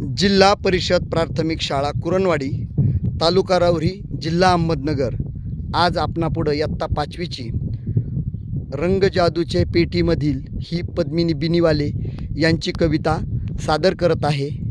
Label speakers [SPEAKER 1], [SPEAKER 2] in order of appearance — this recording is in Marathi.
[SPEAKER 1] जिल्हा परिषद प्राथमिक शाळा कुरणवाडी, तालुका राहुरी, जिल्हा अहमदनगर। आज आपणापुढं इयत्ता 5वीची रंग जादूचे पेटीमधील ही पद्मिनी बिनीवाले यांची कविता सादर करत आहे।